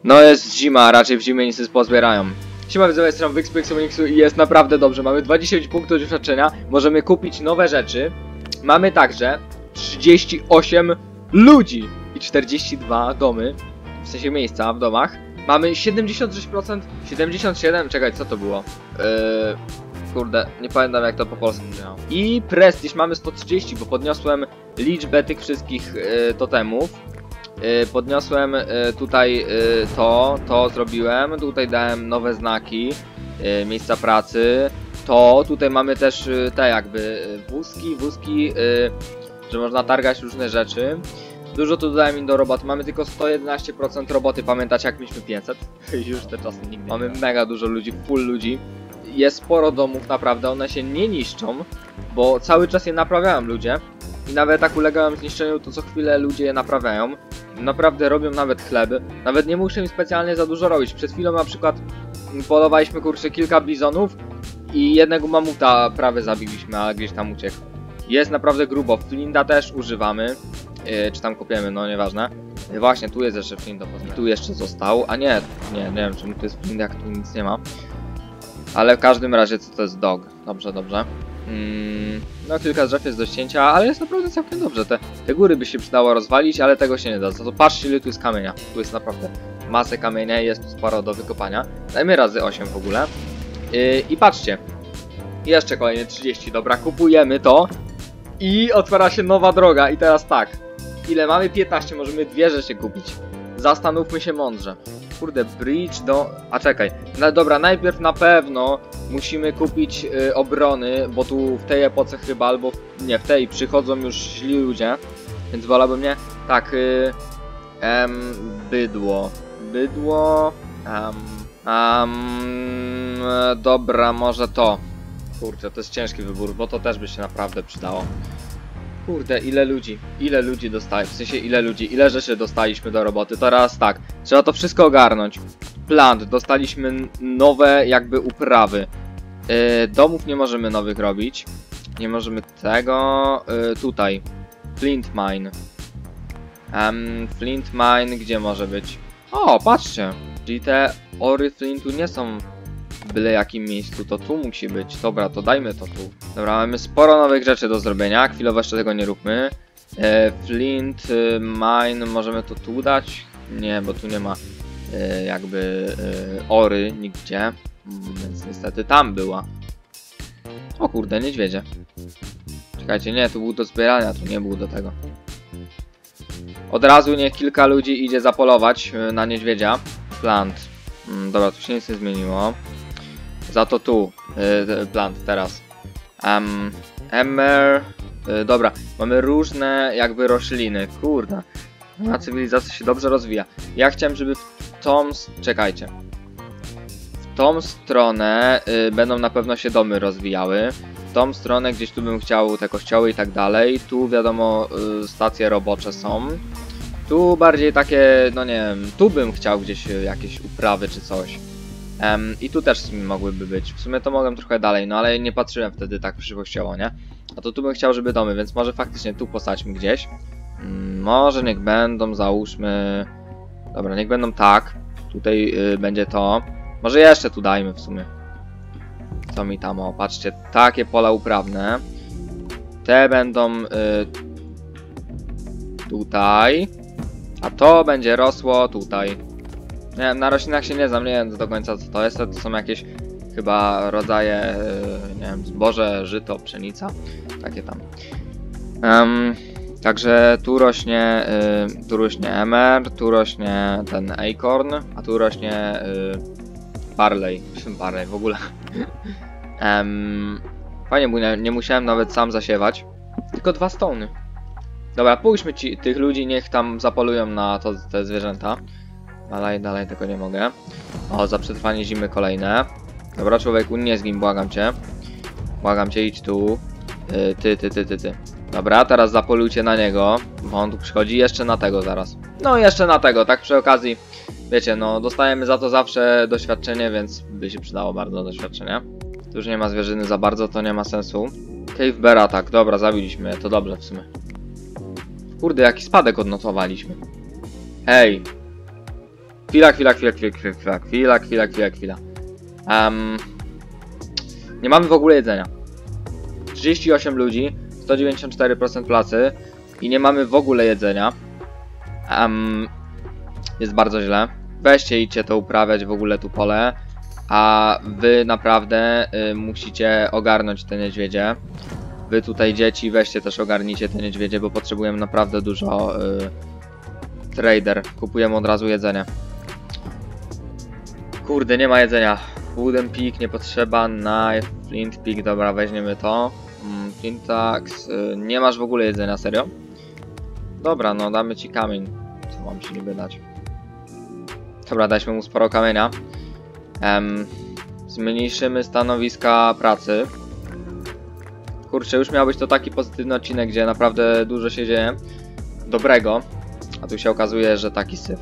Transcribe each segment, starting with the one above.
No jest zima, raczej w zimie nic pozbierają. Siema widzowie, jestem Wyxpixu i jest naprawdę dobrze. Mamy 29 punktów doświadczenia, możemy kupić nowe rzeczy. Mamy także 38 ludzi i 42 domy, w sensie miejsca w domach. Mamy 76%, 77%, czekaj, co to było? Kurde, nie pamiętam jak to po polsku brzmiało. I prestiż mamy 130, bo podniosłem liczbę tych wszystkich totemów. Podniosłem tutaj to zrobiłem, tutaj dałem nowe znaki, miejsca pracy. To tutaj mamy też te jakby wózki, że można targać różne rzeczy. Dużo tu dodałem im do roboty, mamy tylko 111% roboty, pamiętacie jak mieliśmy 500? Już te czasy nigdy. Mamy mega dużo ludzi, full ludzi. Jest sporo domów naprawdę, one się nie niszczą, bo cały czas je naprawiają ludzie. I nawet jak ulegają zniszczeniu, to co chwilę ludzie je naprawiają. Naprawdę robią nawet chleby. Nawet nie muszę im specjalnie za dużo robić. Przed chwilą na przykład polowaliśmy kurczę kilka bizonów i jednego mamuta prawie zabiliśmy, ale gdzieś tam uciekł. Jest naprawdę grubo. Flinda też używamy. Czy tam kopiemy, no nieważne. Właśnie, tu jest jeszcze flint do pozbierania. Tu jeszcze został, a nie wiem czemu tu jest flint, jak tu nic nie ma. Ale w każdym razie co to jest dog. Dobrze. No kilka drzew jest do ścięcia, ale jest naprawdę całkiem dobrze. Te góry by się przydało rozwalić, ale tego się nie da. To patrzcie ile tu jest kamienia. Tu jest naprawdę masę kamienia i jest tu sporo do wykopania. Dajmy razy 8 w ogóle. I patrzcie. Jeszcze kolejne 30, dobra, kupujemy to. I otwiera się nowa droga i teraz tak. Ile mamy? 15, możemy dwie rzeczy kupić. Zastanówmy się mądrze. Kurde, bridge do... A czekaj, no dobra, najpierw na pewno musimy kupić obrony, bo tu w tej epoce chyba, albo nie, w tej przychodzą już źli ludzie. Więc wolałbym nie... Tak, bydło... Dobra, może to. Kurczę, to jest ciężki wybór, bo to też by się naprawdę przydało. Kurde, ile ludzi dostaje, w sensie ile rzeczy dostaliśmy do roboty. Teraz tak, trzeba to wszystko ogarnąć. Plant, dostaliśmy nowe jakby uprawy. Domów nie możemy nowych robić. Nie możemy tego, tutaj. Flint mine. Flint mine, gdzie może być? O, patrzcie. Czyli te ory flintu nie są w byle jakim miejscu, to tu musi być. Dobra, to dajmy to tu. Dobra, mamy sporo nowych rzeczy do zrobienia. Chwilowo jeszcze tego nie róbmy. Flint, mine, możemy to tu dać? Nie, bo tu nie ma jakby ory nigdzie. Więc niestety tam była. O kurde, niedźwiedzie. Czekajcie, nie, tu był do zbierania, tu nie był do tego. Od razu niech kilka ludzi idzie zapolować na niedźwiedzia. Plant. Dobra, tu się nic nie zmieniło. Za to tu. Plant teraz. Emmer. Dobra, mamy różne jakby rośliny. Kurde. Na cywilizacja się dobrze rozwija. Ja chciałem, żeby w tą... Czekajcie. W tą stronę będą na pewno się domy rozwijały. W tą stronę gdzieś tu bym chciał te kościoły i tak dalej. Tu wiadomo stacje robocze są. Tu bardziej takie, no nie wiem, tu bym chciał gdzieś jakieś uprawy czy coś. I tu też mogłyby być. W sumie to mogłem trochę dalej, no ale nie patrzyłem wtedy tak przyszłościowo, nie? A to tu bym chciał, żeby domy, więc może faktycznie tu posadźmy gdzieś. Może niech będą, załóżmy... Dobra, niech będą tak. Tutaj będzie to. Może jeszcze tu dajmy w sumie. Co mi tam, o, patrzcie, takie pola uprawne. Te będą tutaj. A to będzie rosło tutaj. Nie wiem, na roślinach się nie znam, nie wiem do końca co to jest. To są jakieś chyba rodzaje, nie wiem, zboże, żyto, pszenica. Takie tam. Także tu rośnie emmer, tu rośnie ten acorn, a tu rośnie barley. Barley w ogóle. Fajnie, bo nie musiałem nawet sam zasiewać. Tylko 2 stony. Dobra, puśćmy tych ludzi, niech tam zapolują na te zwierzęta. Dalej tego nie mogę. O, za przetrwanie zimy kolejne. Dobra, człowieku, nie zgin, błagam cię. Błagam cię, idź tu. Ty. Dobra, teraz zapolujcie na niego, bo on tu przychodzi. Jeszcze na tego zaraz. No, jeszcze na tego, tak przy okazji. Wiecie, no, dostajemy za to zawsze doświadczenie, więc by się przydało bardzo doświadczenie. Tu już nie ma zwierzyny za bardzo, to nie ma sensu. Cave Bear Attack, dobra, zabiliśmy je, to dobrze w sumie. Kurde, jaki spadek odnotowaliśmy. Hej. Chwila. Nie mamy w ogóle jedzenia. 38 ludzi, 194% placy i nie mamy w ogóle jedzenia. Jest bardzo źle. Weźcie, idźcie to uprawiać w ogóle tu pole. A wy naprawdę musicie ogarnąć te niedźwiedzie. Wy tutaj dzieci, weźcie też ogarnijcie te niedźwiedzie, bo potrzebujemy naprawdę dużo trader. Kupujemy od razu jedzenie. Kurde, nie ma jedzenia. Wooden pick nie potrzeba, knife, flint pick, dobra, weźmiemy to. Flintax, nie masz w ogóle jedzenia, serio? Dobra, no damy ci kamień. Co mam ci niby dać? Dobra, daliśmy mu sporo kamienia. Zmniejszymy stanowiska pracy. Kurczę, już miał być to taki pozytywny odcinek, gdzie naprawdę dużo się dzieje dobrego. A tu się okazuje, że taki syf.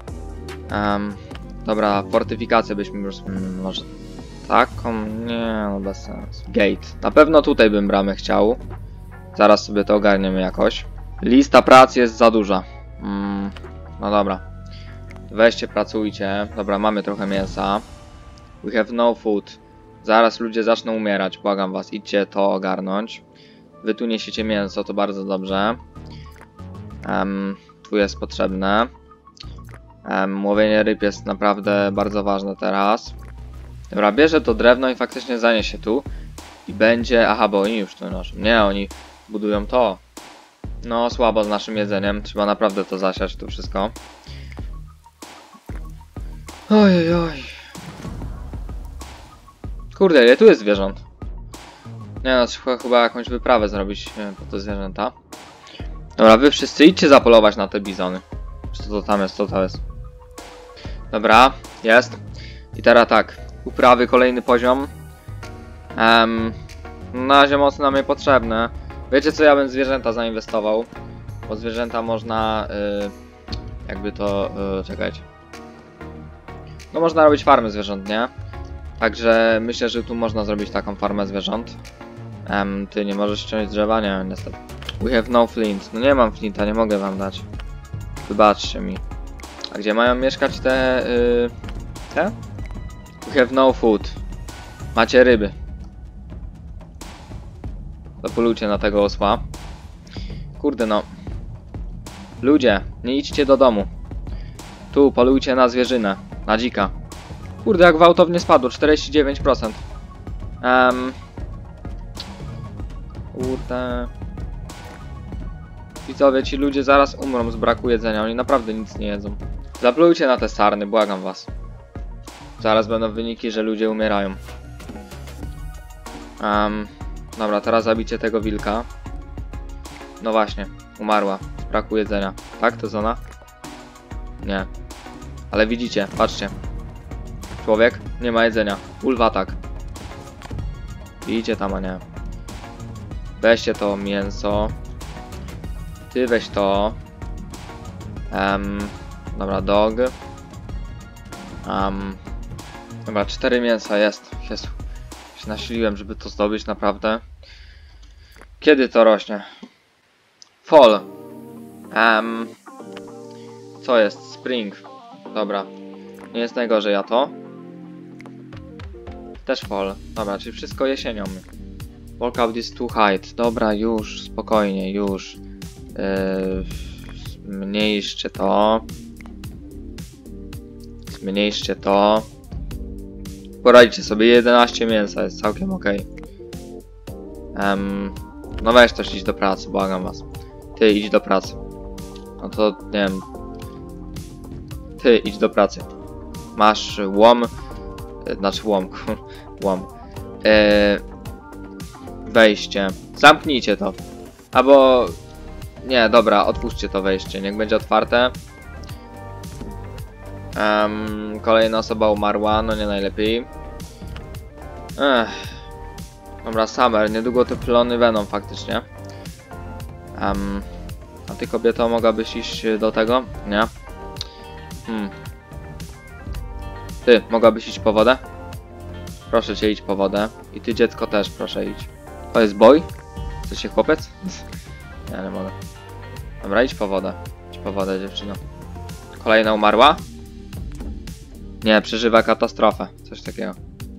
Dobra, fortyfikację byśmy już... może taką? Nie, no bez sensu. Gate. Na pewno tutaj bym bramę chciał. Zaraz sobie to ogarniemy jakoś. Lista prac jest za duża. No dobra. Weźcie, pracujcie. Dobra, mamy trochę mięsa. We have no food. Zaraz ludzie zaczną umierać, błagam was. Idźcie to ogarnąć. Wy tu niesiecie mięso, to bardzo dobrze. Tu jest potrzebne. Łowienie ryb jest naprawdę bardzo ważne teraz. Dobra, bierze to drewno i faktycznie zaniesie tu. I będzie... Aha, bo oni już tu noszą. Nie, oni budują to. No, słabo z naszym jedzeniem. Trzeba naprawdę to zasiać, tu wszystko. Oj. Kurde, ile tu jest zwierząt? Nie no, trzeba chyba jakąś wyprawę zrobić po te zwierzęta. Dobra, wy wszyscy idźcie zapolować na te bizony. Czy to tam jest, co to jest? Dobra, jest. I teraz tak, uprawy, kolejny poziom. Na razie mocno nam potrzebne. Wiecie co, ja bym zwierzęta zainwestował. Bo zwierzęta można... jakby to... czekać. No można robić farmy zwierząt, nie? Także myślę, że tu można zrobić taką farmę zwierząt. Ty nie możesz ściąć drzewa? Nie, niestety. We have no flint. No nie mam flinta, nie mogę wam dać. Wybaczcie mi. A gdzie mają mieszkać te... te? We have no food. Macie ryby. Zapolujcie na tego osła. Kurde no. Ludzie, nie idźcie do domu. Tu polujcie na zwierzynę. Na dzika. Kurde, jak gwałtownie spadło. 49%. Kurde. Widzowie, ci ludzie zaraz umrą z braku jedzenia. Oni naprawdę nic nie jedzą. Zaplujcie na te sarny, błagam was. Zaraz będą wyniki, że ludzie umierają. Dobra, teraz zabicie tego wilka. No właśnie, umarła. Z braku jedzenia. Tak, to zona? Nie. Ale widzicie, patrzcie. Człowiek, nie ma jedzenia. Ulw atak. Widzicie tam, a nie. Weźcie to mięso. Ty weź to. Dobra, dog. Dobra, 4 mięsa jest. Jezu. Się nasiliłem, żeby to zdobyć, naprawdę. Kiedy to rośnie? Fall. Co jest? Spring. Dobra. Nie jest najgorzej, a to? Też fall. Dobra, czyli wszystko jesienią. Walkout is too high. Dobra, już, spokojnie, już. Zmniejszcie to. Zmniejszcie to. Poradźcie sobie, 11 mięsa jest całkiem ok. No weź też idź do pracy, błagam was. Ty idź do pracy. No to nie wiem. Ty idź do pracy. Masz łom. Znaczy łom. Łom. Wejście. Zamknijcie to. Albo... Nie, dobra, otwórzcie to wejście. Niech będzie otwarte. Kolejna osoba umarła. No nie najlepiej. Dobra, Summer. Niedługo te plony będą faktycznie. A ty, kobieto, mogłabyś iść do tego? Nie? Ty, mogłabyś iść po wodę? Proszę cię, idź po wodę. I ty, dziecko, też proszę idź. To jest boy? Chce się chłopiec? Ja nie mogę. Dobra, idź po wodę. Idź po wodę, dziewczyno. Kolejna umarła? Nie, przeżywa katastrofę. Coś takiego.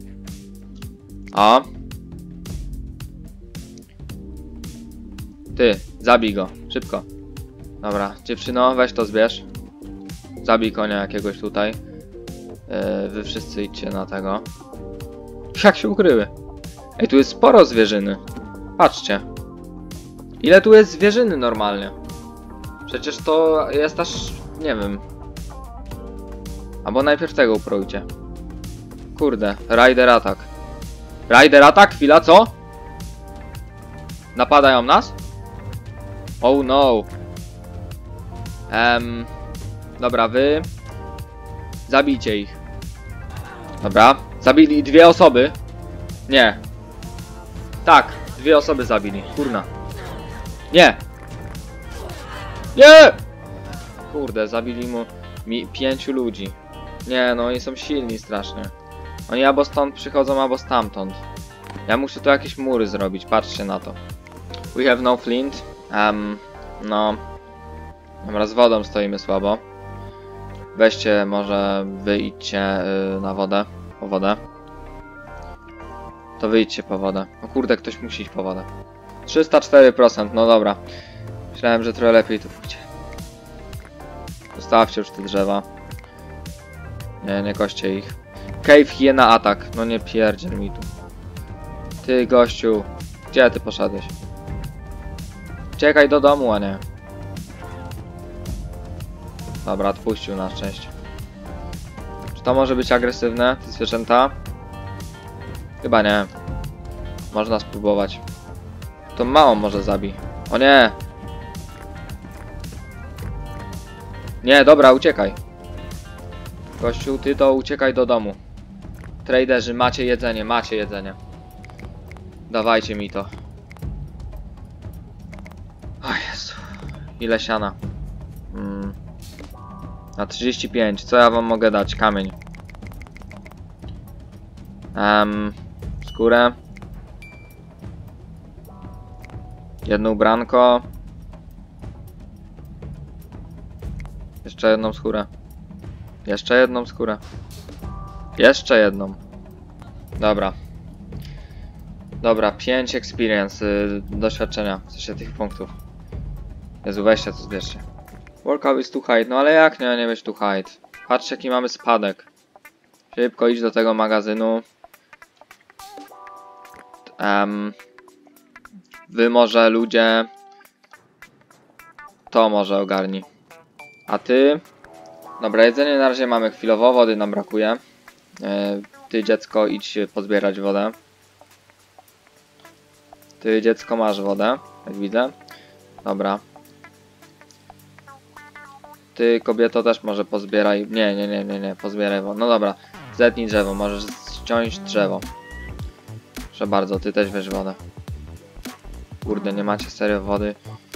O. Ty, zabij go. Szybko. Dobra, dziewczyno, weź to zbierz. Zabij konia jakiegoś tutaj. Wy wszyscy idźcie na tego. Jak się ukryły? Ej, tu jest sporo zwierzyny. Patrzcie. Ile tu jest zwierzyny normalnie? Przecież to jest aż... nie wiem. Albo najpierw tego uprojcie. Kurde, Rider atak. Rider atak? Chwila, co? Napadają nas? Oh no. Dobra, wy... zabijcie ich. Dobra. Zabili 2 osoby. Nie. Tak, 2 osoby zabili. Kurna. Nie. Nie! Kurde, zabili mu 5 ludzi. Nie, no oni są silni strasznie. Oni albo stąd przychodzą, albo stamtąd. Ja muszę tu jakieś mury zrobić, patrzcie na to. We have no flint. No. Dobra, z wodą stoimy słabo. Weźcie, może wyjdźcie na wodę. Po wodę. To wyjdźcie po wodę. O kurde, ktoś musi iść po wodę. 304%, no dobra. Myślałem, że trochę lepiej tu pójdzie. Zostawcie już te drzewa. Nie, nie koście ich. Cave hiena atak. No nie pierdziel mi tu. Ty gościu. Gdzie ty poszedłeś? Czekaj do domu, a nie. Dobra, odpuścił na szczęście. Czy to może być agresywne, te zwierzęta? Chyba nie. Można spróbować. To małą może zabij. O nie! Nie, dobra, uciekaj. Gościu, ty to uciekaj do domu. Traderzy, macie jedzenie, macie jedzenie. Dawajcie mi to. O Jezu. Ile siana? Na 35. Co ja wam mogę dać? Kamień. Skórę. Jedno ubranko. Jeszcze jedną skórę. Jeszcze jedną skórę. Jeszcze jedną. Dobra. Dobra, 5 experience, doświadczenia. W sensie tych punktów. Jezu, weźcie to zbierzcie. Workout is too high. No ale jak nie być too high? Patrzcie jaki mamy spadek. Szybko idź do tego magazynu. Wy może ludzie... To może ogarni. A ty... Dobra, jedzenie na razie mamy chwilowo, wody nam brakuje. Ty dziecko idź pozbierać wodę. Ty dziecko masz wodę, jak widzę. Dobra. Ty kobieto też może pozbieraj. Nie, pozbieraj wodę. No dobra, zetnij drzewo, możesz ściąć drzewo. Proszę bardzo, ty też weź wodę. Kurde, nie macie serio wody.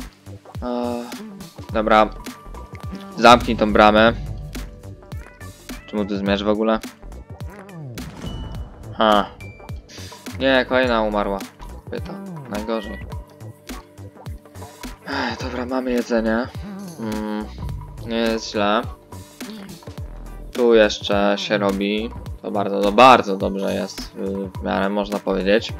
Dobra. Zamknij tą bramę. Czemu ty zmierz w ogóle? Nie, kolejna umarła. Pyta. Najgorzej. Dobra, mamy jedzenie. Nie jest źle. Tu jeszcze się robi. To bardzo dobrze jest. W miarę można powiedzieć.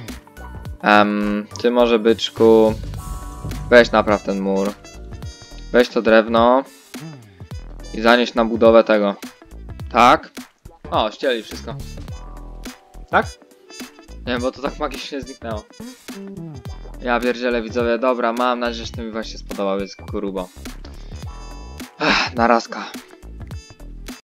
Ty może byczku. Weź napraw ten mur. Weź to drewno. I zanieś na budowę tego. Tak? O, ścieli wszystko. Tak? Nie, bo to tak magicznie zniknęło. Ja pierdzielę widzowie, dobra, mam nadzieję, że to mi właśnie spodobał, jest grubo. Narazka.